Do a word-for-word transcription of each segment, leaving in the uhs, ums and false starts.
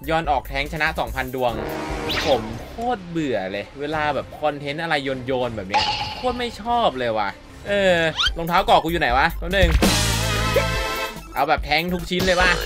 ยอนออกแท้งชนะ สองพัน ดวงผมโคตรเบื่อเลยเวลาแบบคอนเทนต์อะไรโยนโยนแบบเนี้ยโคตรไม่ชอบเลยว่ะเออรองเท้าเกาะกูอยู่ไหนวะตัวหนึ่งเอาแบบแท้งทุกชิ้นเลยว่ะ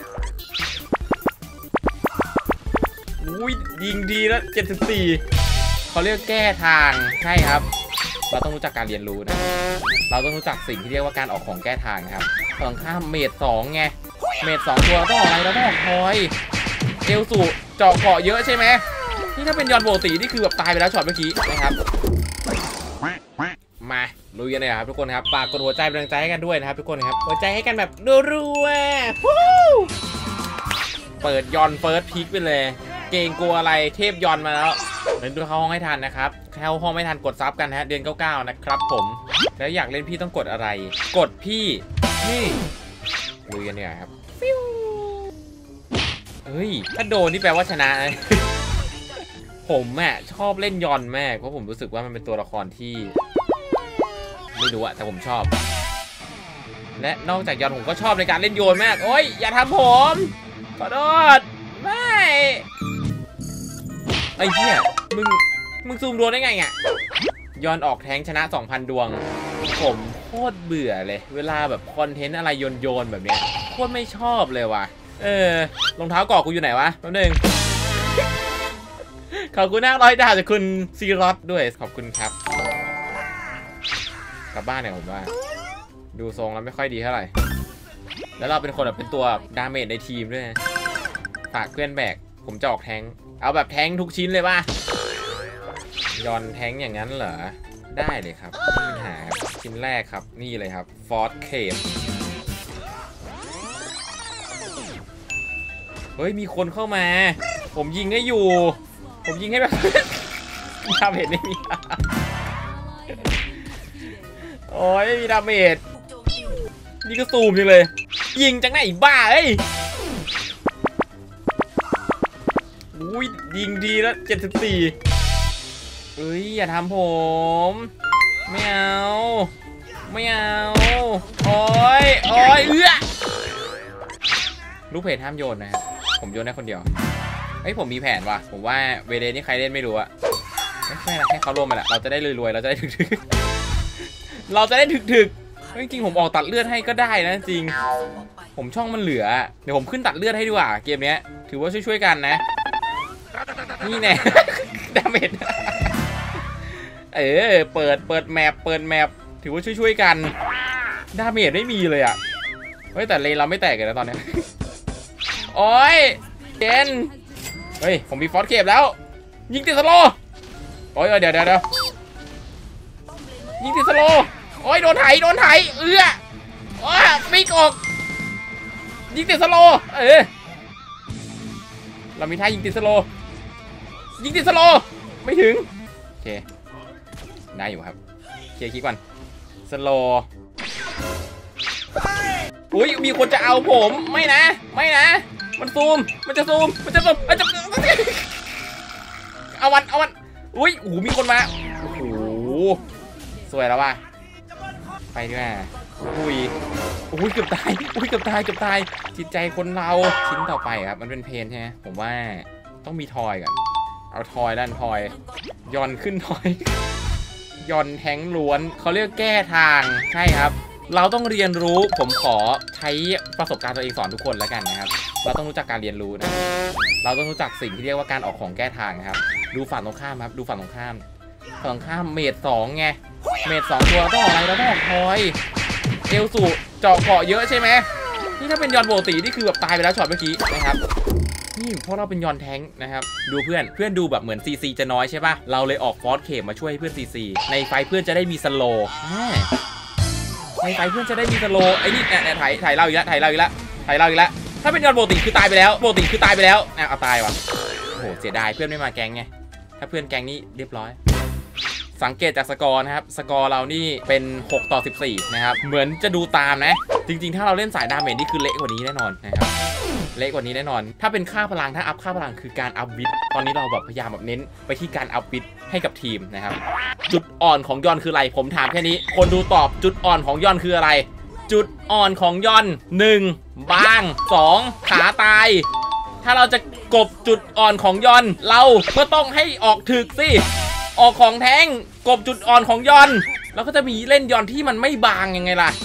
อุ้ยยิงดีแล้วเจ็ดสิบสี่เขาเรียกแก้ทางใช่ครับเราต้องรู้จักการเรียนรู้นะเราต้องรู้จักสิ่งที่เรียกว่าการออกของแก้ทางครับตรงข้ามเมดสองไงเมดสองตัวต้องออกอะไรเราต้องออกทอยเอลสูเจาะเกาะเยอะใช่ไหมนี่ถ้าเป็นยอนโบตีนี่คือแบบตายไปแล้วช็อตเมื่อกี้นะครับมาลุยกันเลยครับทุกคนครับฝากกดหัวใจเป็นกำลังใจให้กันด้วยนะครับทุกคนครับหัวใจให้กันแบบรัวๆเปิดยอนเฟิร์สพิกไปเลยเก่งกลัวอะไรเทพยอนมาแล้วเล่นด้วยเข้าห้องให้ทันนะครับเข้าห้องไม่ทันกดซับกันฮะเดือนเก้าเก้านะครับผมแล้วอยากเล่นพี่ต้องกดอะไรกดพี่นี่ลุยกันเนี่ยครับเฮ้ยถ้าโดนนี่แปลว่าชนะผมอ่ะชอบเล่นยอนมากเพราะผมรู้สึกว่ามันเป็นตัวละครที่ไม่รู้อะแต่ผมชอบและนอกจากยอนผมก็ชอบในการเล่นโยนมากโอ้ยอย่าทำผมขอโทษไม่ไอ้เหี้ยมึงมึงซูมโดนได้ไงอ่ะยอนออกแท้งชนะ สองพัน ดวงผมโคตรเบื่อเลยเวลาแบบคอนเทนต์อะไรโยนโยนแบบเนี้ยโคตรไม่ชอบเลยว่ะเออรองเท้าเกาะกูอยู่ไหนวะแป๊บนึงขอบคุณนะร้อยดาวจากคุณซีรอสด้วยขอบคุณครับกลับบ้านเนี่ยผมว่าดูทรงแล้วไม่ค่อยดีเท่าไหร่แล้วเราเป็นคนแบบเป็นตัวดาเมจในทีมด้วยฝากเพื่อนแบกผมจะออกแท้งเอาแบบแท้งทุกชิ้นเลยป่ะยอนแท้งอย่างนั้นเหรอได้เลยครับไม่มีปัญหาชิ้นแรกครับนี่เลยครับฟอร์ดเคปเฮ้ยมีคนเข้ามาผมยิงให้อยู่ผมยิงให้แบบดาเมจไม่มีโอ้ยไม่มีดาเมจนี่ก็ซูมจังเลยยิงจังไหนบ้าเอ้ยอุ้ยยิงดีแล้วเจ็ดสิบสี่เอ้ยอย่าทำผมไม่เอาไม่เอาโอ้ยโอ้ยเอื้อลูกเพจห้ามโยนนะครับผมโยนได้คนเดียวเฮ้ยผมมีแผนว่ะผมว่าเวเดนี่ใครเล่นไม่รู้อะไม่ใช่ละให้เขาร่วมมาแหละเราจะได้รวยๆเราจะได้ถึกๆเราจะได้ถึกๆจริงๆผมออกตัดเลือดให้ก็ได้นะจริงผมช่องมันเหลือเดี๋ยวผมขึ้นตัดเลือดให้ดีกว่าเกมนี้ถือว่าช่วยๆกันนะนี่แน่ดาเมจเออเปิดเปิดแมปเปิดแมปถือว่าช่วยๆกันดาเมจไม่มีเลยอ่ะเฮ้ยแต่เลนเราไม่แตกเลยนะตอนนี้โอ้ยเจนเฮ้ยผมมีฟอสเคปแล้วยิงติดสโลโอ้ยเดี๋ยวเดี๋ยวเดี๋ยวยิงติดสโลโอ้ยโดนไถโดนไถเอื้อว้าปีกออกยิงติดสโลเออเรามีท่ายิงติดสโลยิงติดสโลไม่ถึงโอเคได้อยู่ครับเคลียร์คีก่อนสโลอุ้ยมีคนจะเอาผมไม่นะไม่นะมันซูมมันจะซูมมันจะซูมมันจะเอาวันเอาวันอุ้ยโอ้โหมีคนมาโอ้โหสวยแล้วว่ะไปดีกว่าอุ้ยอุ้ยเกือบตายอุ้ยเกือบตายเกือบตายจิตใจคนเราชิ้นต่อไปครับมันเป็นเพนใช่ไหมผมว่าต้องมีทอยก่อนเอาทอยด้านทอยยอนขึ้นทอยยอนแทงล้วนเขาเรียกแก้ทางใช่ครับเราต้องเรียนรู้ผมขอใช้ประสบการณ์ตัวเองสอนทุกคนแล้วกันนะครับเราต้องรู้จักการเรียนรู้นะเราต้องรู้จักสิ่งที่เรียกว่าการออกของแก้ทางนะครับดูฝั่งตรงข้ามครับดูฝั่งตรงข้ามฝั่งตรงข้ามเมดสองไงเมดสองตัวต้องออกอะไรเราต้องออกทอยเอลสูเจาะเกาะเยอะใช่ไหมนี่ถ้าเป็นยอนโบตีนี่คือแบบตายไปแล้วช็อตเมื่อกี้นะครับนี่เพราะเราเป็นยอนแท้งนะครับดูเพื่อนเพื่อนดูแบบเหมือนซีซีจะน้อยใช่ป่ะเราเลยออกฟอสเคปมาช่วยเพื่อนซีซีในไฟเพื่อนจะได้มีสโลในไฟเพื่อนจะได้มีสโลไอ้นี่เนี่ยถ่ายถ่ายเราอีกแล้วถ่ายเราอีกแล้วถ่ายเราอีกแล้วถ้าเป็นยอนโบตีคือตายไปแล้วโบตีคือตายไปแล้วอ่ะเอาตายว่ะโอ้โหเสียดายเพื่อนไม่มาแก๊งไงถ้าเพื่อนแก๊งนี้เรียบร้อยสังเกตจากสกอร์นะครับสกอร์เรานี่เป็นหกต่อสิบสี่นะครับเหมือนจะดูตามนะจริงๆถ้าเราเล่นสายดาเมจนี่คือเละกว่านี้แน่นอนนะครับเละกว่านี้แน่นอนถ้าเป็นค่าพลังถ้าอัพค่าพลังคือการอัพวิทตอนนี้เราแบบพยายามแบบเน้นไปที่การอัพวิทให้กับทีมนะครับจุดอ่อนของยอนคืออะไรผมถามแค่นี้คนดูตอบจุดอ่อนของยอนคืออะไรจุดอ่อนของยอนหนึ่งบางสองขาตายถ้าเราจะกบจุดอ่อนของยอนเราก็ต้องให้ออกถึกสิออกของแท้งกบจุดอ่อนของยอนเราก็จะมีเล่นยอนที่มันไม่บางยังไงล่ะ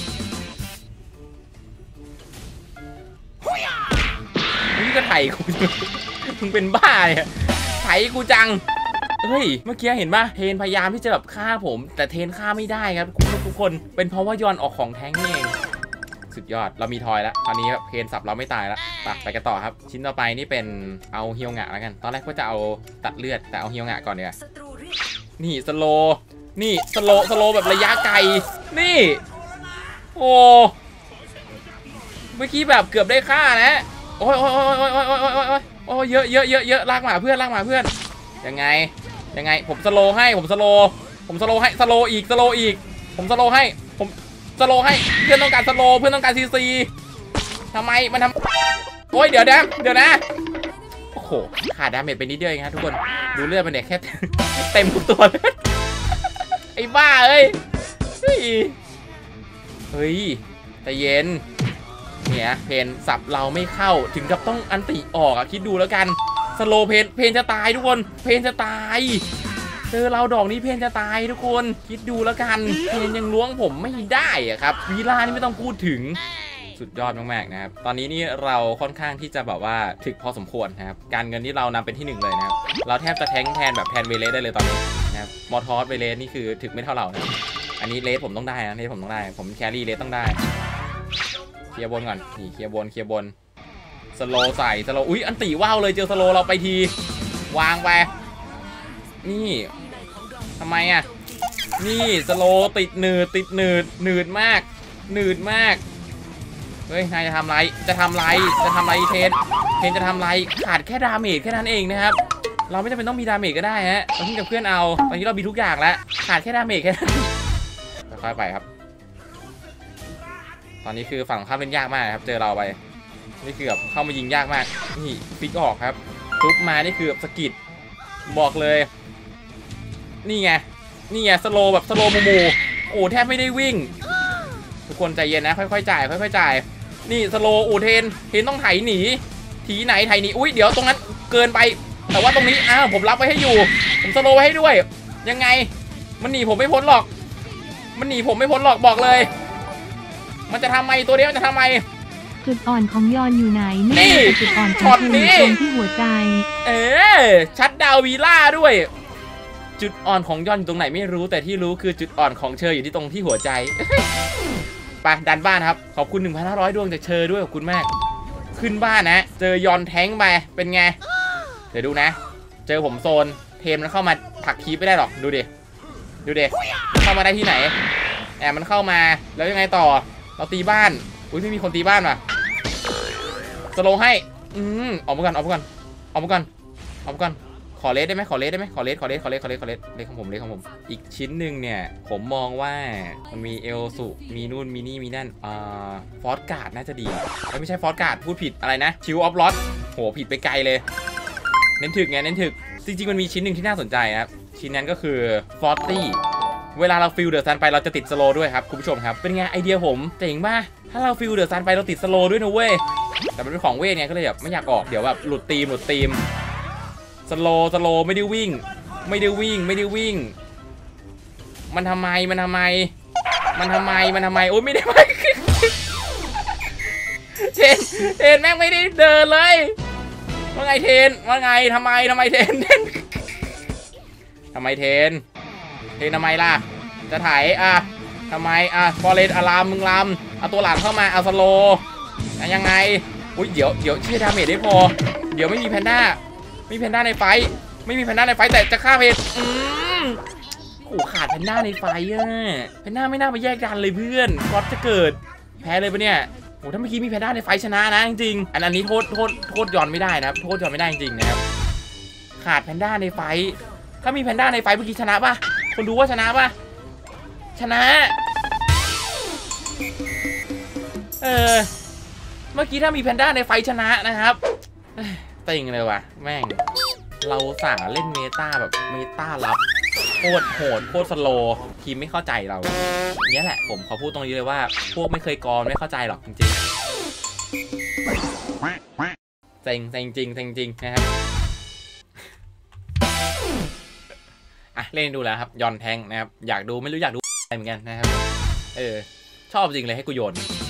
นี่ก็ไถกูมึงเป็นบ้าเนี่ยไถกูจังเฮ้ยเมื่อกี้เห็นป่ะเทนพยายามที่จะแบบฆ่าผมแต่เทนฆ่าไม่ได้ครับทุกคนเป็นเพราะว่ายอนออกของแท้งนี่เองสุดยอดเรามีทอยแล้วคราวนี้เพนสับเราไม่ตายแล้วไปไปกันต่อครับชิ้นต่อไปนี่เป็นเอาเฮียวงะแล้วกันตอนแรกก็จะเอาตัดเลือดแต่เอาเฮียวงะก่อนเนี่ยนี่สโลนี่สโลสโลแบบระยะไกลนี่โอ้เมื่อกี้แบบเกือบได้ฆ่านะโอ้ยโอ้ยโอ้ยโอ้ยโอ้ยโอ้ยโอ้ยโอ้ยเยอะเยอะเยอะเยอะลากมาเพื่อนลากมาเพื่อนยังไงยังไงผมสโลให้ผมสโลผมสโลให้สโลอีกสโลอีกผมสโลให้ผมสโลให้เพื่อนต้องการสโลเพื่อนต้องการซีซีทำไมมันทำโอ้ยเดี๋ยวนะเดี๋ยวนะโอ้โหขาดดาเมจไปนิดเดียวเองครับทุกคนดูเลือดมันเนี่ยแค่เต็มทุกตัวเลยไอ้บ้าเอ้ยเฮ้ยเฮ้ยแต่เย็นเนี่ยเพนสับเราไม่เข้าถึงกับต้องอันติออกอะคิดดูแล้วกันสโลเพนเพนจะตายทุกคนเพนจะตายเจอเราดอกนี้เพนจะตายทุกคนคิดดูแล้วกันเพนยังล้วงผมไม่ได้อะครับวีล่านี่ไม่ต้องพูดถึงสุดยอดมากๆนะครับตอนนี้นี่เราค่อนข้างที่จะแบบว่าถึกพอสมควรนะครับการเงินที่เรานำเป็นที่หนึ่งเลยนะครับเราแทบจะแทงแทนแบบแทนเวเลสได้เลยตอนนี้นะครับมอทอสเวเลสนี่คือถึกไม่เท่าเรานะอันนี้เลสผมต้องได้นะเลสผมต้องได้ผมแครี่เลสต้องได้เคลียร์บนก่อนนี่เคลียร์บนเคลียร์บนสโลใส่สโลอุ๊ยอันตีว้าวเลยเจอสโลเราไปทีวางไปนี่ทำไมอ่ะนี่สโลติดหนืดติดหนืดหนืดมากหนืดมากเฮ้ยนายจะทำไรจะทำไรจะทำไรเทนเทนจะทำไรขาดแค่ดาเมจแค่นั้นเองนะครับเราไม่จำเป็นต้องมีดาเมจก็ได้ฮะเราทิ้งกับเพื่อนเอาตอนนี้เรามีทุกอย่างแล้วขาดแค่ดาเมจแค่นั้นค่อยๆไปครับตอนนี้คือฝั่งข้ามเล่นยากมากครับเจอเราไปนี่คือแบบเข้ามายิงยากมากนี่ฟิกออกครับทุบมานี่คือแบบสกิดบอกเลยนี่ไงนี่ไงสโลแบบสโลมูมูโอ้แทบไม่ได้วิ่งทุกคนใจเย็นนะค่อยๆจ่ายค่อยๆจ่ายนี่สโลอูเทนเทนต้องไถหนีทีไหนไถหนีอุ้ยเดี๋ยวตรงนั้นเกินไปแต่ว่าตรงนี้อ้าวผมรับไว้ให้อยู่ผมสโลไว้ให้ด้วยยังไงมันหนีผมไม่พ้นหรอกมันหนีผมไม่พ้นหรอกบอกเลยมันจะทำไมตัวเดียวจะทำไมจุดอ่อนของยอนอยู่ไหนนี่จุดอ่อนขช็ออง ตนี้ตรงที่หัวใจเออชัดดาววีล่าด้วยจุดอ่อนของยอนอยู่ตรงไหนไม่รู้แต่ที่รู้คือจุดอ่อนของเชออยู่ที่ตรงที่หัวใจไปดันบ้านครับขอบคุณ หนึ่งพันห้าร้อย ดวงจากเชอด้วยขอบคุณมากขึ้นบ้านนะเจอยอนแท้งไปเป็นไงเดี๋ยวดูนะเจอผมโซนเทมมันเข้ามาถักคีบไม่ได้หรอกดูดิดูดิเข้ามาได้ที่ไหนแอบมันเข้ามาแล้วยังไงต่อเราตีบ้านอุ้ยไม่มีคนตีบ้านว่ะสโลให้อืมออกมาก่อนออกมาก่อนออกมาก่อนออกมาก่อนขอเลสได้ไหมขอเลสได้ไหมขอเลสขอเลสขอเลสขอเลสขอเลสเลสของผมเลสของผมอีกชิ้นหนึ่งเนี่ยผมมองว่ามันมีเอลสุมีนู่นมีนี่มีนั่นอ่าฟอสการ์ดน่าจะดีไม่ใช่ฟอสการ์ดพูดผิดอะไรนะชิวออฟลอสโหผิดไปไกลเลยเน้นถึกไงเน้นถึกจริงๆมันมีชิ้นหนึ่งที่น่าสนใจครับชิ้นนั้นก็คือฟอร์ตี้เวลาเราฟิลเดอร์ซันไปเราจะติดสโลด้วยครับคุณผู้ชมครับเป็นไงไอเดียผมเจ๋งป่ะถ้าเราฟิลเดอร์ซันไปเราติดสโลด้วยนะเว้ยแต่มันเป็นของเวทไงก็เลยแบบไม่อยากออกเดี๋ยวแบบหลุดตีมหลุดตีมสโลสโลไม่ได้วิ่งไม่ได้วิ่งไม่ได้วิ่งมันทำไมมันทำไมมันทำไมมันทำไมโอ๊ยไม่ได้ไปเทนเทนแม่งไม่ได้เดินเลยว่าไงเทนว่าไงทำไมทำไมเทนเทนทำไมเทนเทนทำไมล่ะจะถ่ายอ่ะทำไมอ่ะฟอร์เรสต์อารามมึงลำเอาตัวหลังเข้ามาเอาสโลยังไงอุ้ยเดี๋ยวเดี๋ยวเชื่อดาเมจได้พอเดี๋ยวไม่มีแพนด้าไม่มีแพนด้าในไฟไม่มีแพนด้าในไฟแต่จะฆ่าเพจอืมโอ้ขาดแพนด้าในไฟอ่ะแพนด้าไม่น่ามาแยกกันเลยเพื่อนก๊อตจะเกิดแพ้เลยปะเนี่ยโอ้ถ้าเมื่อกี้มีแพนด้าในไฟชนะนะจริงๆอันอันนี้โทษโทษโทษย้อนไม่ได้นะครับโทษย้อนไม่ได้จริงๆนะครับขาดแพนด้าในไฟถ้ามีแพนด้าในไฟเมื่อกี้ชนะป่ะคนดูว่าชนะป่ะชนะเออเมื่อกี้ถ้ามีแพนด้าในไฟชนะนะครับเต็งเลยว่ะแม่งเราสั่งเล่นเมตาแบบเมตาลับโคตรโหดโคตรสโลทีมไม่เข้าใจเราเนี้ยแหละผมขอพูดตรงนี้เลยว่าพวกไม่เคยกรไม่เข้าใจหรอกจริงๆเซ็งเซ็งจริงเซ็งจริงนะครับอ่ะเล่นดูแล้วครับยอนแทงนะครับอยากดูไม่รู้อยากดูอะไรเหมือนกันนะครับเออชอบจริงเลยให้กูโยน